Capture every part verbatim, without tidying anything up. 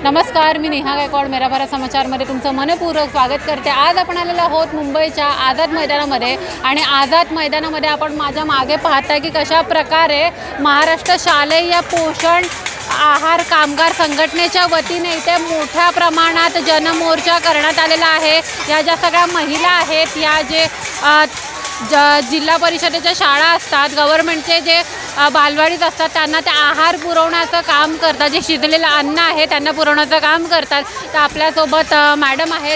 नमस्कार, मी नेहा गायकवाड मेरा भारत समाचारमध्ये तुमचं मनपूर्वक स्वागत करते। आज आपण आलेलो आहोत मुंबईच्या आझाद मैदानामध्ये आणि आझाद मैदानामध्ये आपण माझ्या मागे पाहताय की कशा प्रकारे महाराष्ट्र शालेय पोषण आहार कामगार संघटनेच्या वतीने इथे मोठ्या प्रमाणात जनमोर्चा करण्यात आलेला आहे। या ज्या सगळ्या महिला आहेत, या जे ज जिल्हा परिषदेच्या शाळा असतात, गव्हर्नमेंटचे जे बालवाडीत असतात, त्यांना ते आहार पुरवण्याचं काम करतात, जे शिजलेलं अन्न आहे त्यांना पुरवण्याचं काम करतात। तर आपल्यासोबत मॅडम आहेत,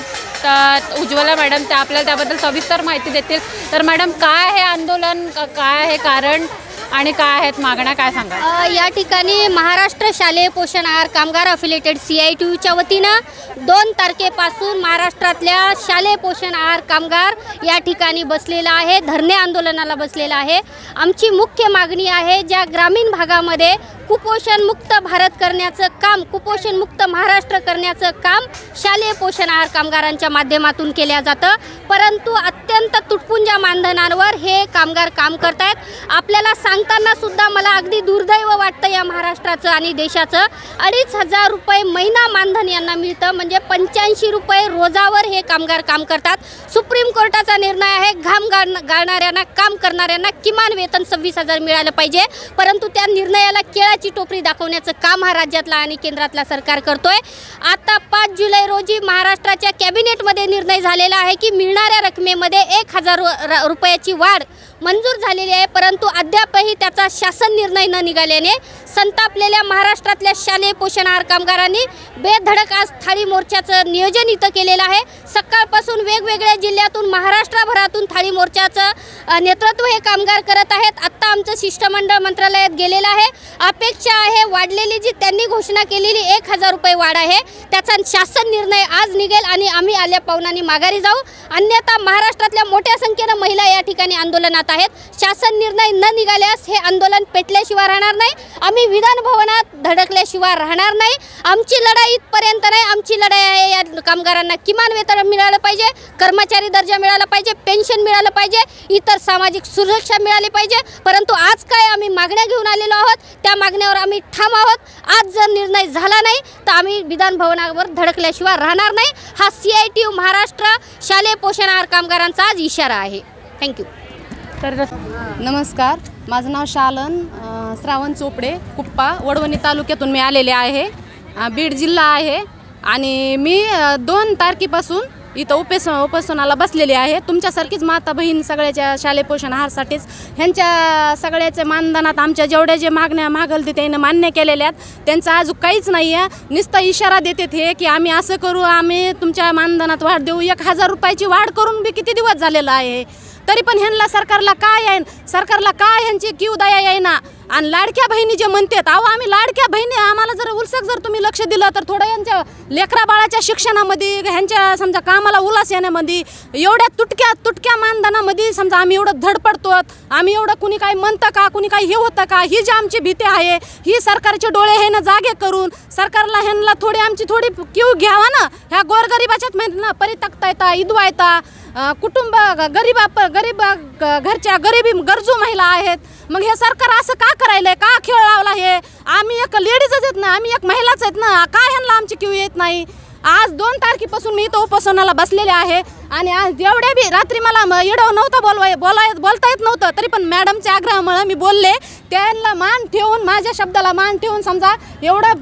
तर उज्ज्वला मॅडम, त्या आपल्याला त्याबद्दल सविस्तर माहिती देतील। तर मॅडम, काय हे आंदोलन, काय आहे कारण आणि काय आहेत मागण्या, काय सांगा? या ठिकाणी महाराष्ट्र शालेय पोषण आहार कामगार अफिलिएटेड सी आय टी यूच्या वतीनं दोन तारखेपासून महाराष्ट्रातल्या शालेय पोषण आहार कामगार या ठिकाणी बसलेला आहे, धरणे आंदोलनाला बसलेला आहे। आमची मुख्य मागणी आहे, ज्या ग्रामीण भागामध्ये कुपोषण मुक्त भारत करण्याचं काम, कुपोषण मुक्त महाराष्ट्र करण्याचं काम शालेय पोषण आहार कामगारांच्या माध्यमातून केल्या जातं, परंतु अत्यंत तुटपुंजा मानधनावर हे कामगार काम करत आहेत। आपल्याला सांगताना सुद्धा मला अगदी दुर्दैव वाटतं या महाराष्ट्राचं आणि देशाचं। अडीच हजार रुपये महिना मानधन यांना मिळतं, म्हणजे पंच्याऐंशी रुपये रोजावर हे कामगार काम करतात। सुप्रीम कोर्टाचा निर्णय आहे, घाम गाळणाऱ्यांना, काम करणाऱ्यांना किमान वेतन सव्वीस हजार मिळालं पाहिजे, परंतु त्या निर्णयाला केळाची टोपरी दाखवण्याचं काम हा राज्यातला आणि केंद्रातला सरकार करतोय। आता पाच जुलै रोजी महाराष्ट्राच्या कॅबिनेटमध्ये निर्णय झालेला आहे की मिळणाऱ्या रकमेमध्ये एक हजार रुपयाची वाढ मंजूर झालेली आहे, परंतु अद्यापही त्याचा शासन निर्णय न निघाल्याने संतापलेल्या महाराष्ट्रातल्या शालेय पोषण आहार कामगारांनी बेधडक आज थाळी मोर्चाचं नियोजन इथं केलेलं आहे। सकाळपासून वेगवेगळ्या जिल्ह्यातून, महाराष्ट्रभरातून थाळी मोर्चाचं नेतृत्व हे कामगार करत आहेत। आत्ता आमचं शिष्टमंडळ मंत्रालयात गेलेलं आहे। अपेक्षा आहे वाढलेली जी त्यांनी घोषणा केलेली एक हजार रुपये वाढ आहे, त्याचा शासन निर्णय आज निघेल आणि आम्ही आल्या पावलांनी माघारी जाऊ, अन्यथा महाराष्ट्रातल्या मोठ्या संख्येनं महिला या ठिकाणी आंदोलनात आहेत। शासन निर्णय न निघाल्यास हे आंदोलन पेटल्याशिवाय राहणार नाही, आम्ही विधान भवनात धडकल्याशिवाय राहणार नाही। आमची लढाई इथपर्यंत नाही, आमची लढाई आहे या कामगारांना किमान वेतन मिळालं पाहिजे, कर्मचारी दर्जा मिळाला पाहिजे, पेन्शन मिळालं पाहिजे, इतर सामाजिक सुरक्षा मिळाली पाहिजे। परंतु आज काय आम्ही मागण्या घेऊन आलेलो आहोत, त्या मागण्यावर आम्ही ठाम आहोत। आज जर निर्णय झाला नाही तर आम्ही विधान भवनावर धडकल्याशिवाय राहणार नाही। हा C I T U Maharashtra शालेय पोषण आहार कामगारांचा आज इशारा आहे। थँक्यू। तर नमस्कार, माझं नाव शालन श्रावण चोपडे, कुप्पा, वडवणी तालुक्यातून मी आलेले आहे, बीड जिल्हा आहे आणि मी दोन तारखेपासून इथं उपेस उपोषणाला बसलेली आहे। तुमच्यासारखीच माता बहीण सगळ्याच्या शालेय पोषण आहारसाठीच ह्यांच्या सगळ्याच्या मानधनात आमच्या जेवढ्या जे मागण्या मागल ते त्यानं मान्य केलेल्या आहेत, त्यांचं अजून काहीच नाही आहे। नुसता इशारा देतात हे की आम्ही असं करू, आम्ही तुमच्या मानधनात वाढ देऊ, एक हजार रुपयाची वाढ करून बी किती दिवस झालेला आहे, तरी पण ह्यांना सरकारला काय आहे, सरकारला काय ह्यांची किव दया येईना। आणि लाडक्या बहिणी जे म्हणतात, अहो आम्ही लाडक्या बहिणी, आम्हाला जर उलसक जर तुम्ही लक्ष दिलं तर थोडं यांच्या लेकरा बाळाच्या शिक्षणामध्ये, ह्यांच्या समजा कामाला उल्हास येण्यामध्ये, एवढ्या तुटक्या तुटक्या मानधनामध्ये समजा आम्ही एवढं धडपडतो, आम्ही एवढं कुणी काही म्हणतं का, कुणी काही हे होतं का, ही जी आमची भीती आहे ही सरकारचे डोळे ह्यानं जागे करून सरकारला ह्यांना थोडी आमची थोडी किव घ्यावा ना। ह्या गोरगरिबाच्याच माहिती ना, परितक्ता येता, इदवायता, कुटुंब गरीबा गरीब घरच्या गरीबी गरजू महिला आहेत, मग हे सरकार असं का करायलंय, का खेळ लावला हे? आम्ही एक लेडीजच आहेत ना, आम्ही एक महिलाच आहेत ना, काय ह्यांना आमची किव येत नाही? आज दोन तारखेपासून मी इथं उपोषणाला बसलेले आहे आणि आज एवढ्या बी रात्री मला येडव नव्हतं बोलवाय बोलाय बोलता येत नव्हतं, तरी पण मॅडमच्या आग्रहामुळे मी बोलले, त्यांना मान ठेवून, माझ्या शब्दाला मान ठेवून समजा एवढं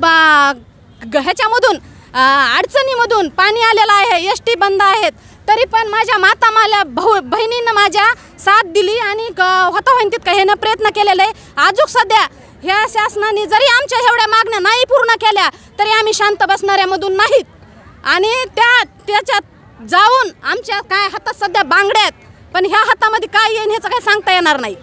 बा ह्याच्यामधून अडचणीमधून पाणी आलेलं आहे, एस टी बंद आहेत, तरी पण माझ्या माता माल्या भाऊ बहिणींना माझ्या साथ दिली आणि होता होईन तितकं ह्यानं प्रयत्न केलेला आहे। अजून सध्या ह्या शासनाने जरी आमच्या एवढ्या मागण्या नाही पूर्ण केल्या तरी आम्ही शांत बसणाऱ्यामधून नाहीत आणि त्या त्याच्यात जाऊन आमच्या काय हातात सध्या बांगड्या आहेत, पण ह्या हातामध्ये काय येईन ह्याचं काही सांगता येणार नाही।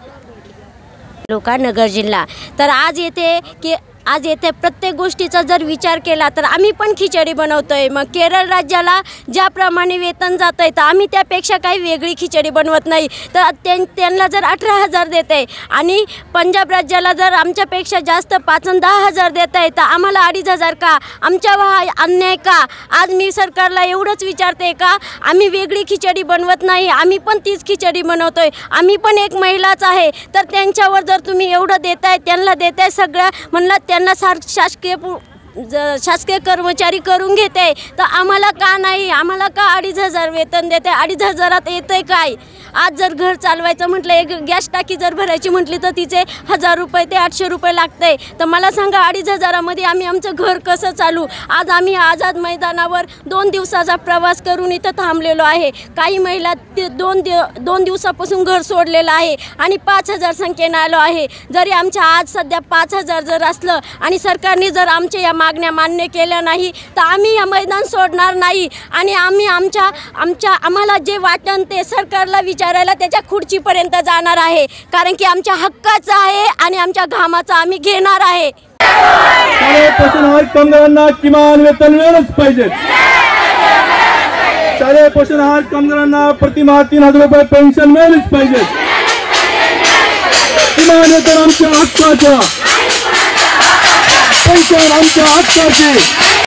लोका नगर जिल्हा, तर आज येते की आज येथे प्रत्येक गोष्टीचा जर विचार केला तर आम्ही पण खिचडी बनवतोय। मग केरळ राज्याला ज्याप्रमाणे वेतन जात आहे तर आम्ही त्यापेक्षा काही वेगळी खिचडी बनवत नाही, तर त्यांना जर अठरा हजार देत आहे आणि पंजाब राज्याला जर आमच्यापेक्षा जास्त पाच आणि दहा हजार देत आहे तर आम्हाला अडीच हजार का? आमच्या हा अन्याय का? आज मी सरकारला एवढंच विचारते का आम्ही वेगळी खिचडी बनवत नाही, आम्ही पण तीच खिचडी बनवतोय, आम्ही पण एक महिलाच आहे, तर त्यांच्यावर जर तुम्ही एवढं देताय, त्यांना देताय सगळं म्हणलं त्यांना सार शासकीय ज शासकीय कर्मचारी करून घेते तर आम्हाला का नाही? आम्हाला का अडीच हजार वेतन देते? अडीच हजारात येतं आहे काय? आज जर घर चालवायचं म्हटलं, एक गॅस टाकी जर भरायची म्हटली तर तिचे हजार रुपये ते आठशे रुपये लागतं आहे. तर मला सांगा अडीच हजारामध्ये आम्ही आमचं घर कसं चालू? आज आम्ही आझाद मैदानावर दोन दिवसाचा प्रवास करून इथं थांबलेलो आहे. काही महिला ते दोन दिव दोन दिवसापासून घर सोडलेलं आहे आणि पाच हजार संख्येनं आलो आहे. जरी आमच्या आज सध्या पाच हजार जर असलं आणि सरकारने जर आमच्या या मागण्या मान्य केल्या नाही तर आम्ही या मैदान सोडणार नाही आणि आम्ही आमच्या आमच्या आम्हाला जे वाटन ते सरकारला विचारायला त्याच्या खुर्चीपर्यंत जाणार आहे. कारण की आमच्या हक्काचं आहे आणि आमच्या घामाचं आम्ही घेणार आहे. शाळेपासून आहार कामगारांना किमान वेतन मिळालंच पाहिजे. शालेय पोषण आहार कामगारांना प्रतिमाह तीन हजार रुपये पेन्शन मिळालीच पाहिजे. किमान वेतन आमच्या हक्काचं, पेन्शन आमच्या हक्काचे.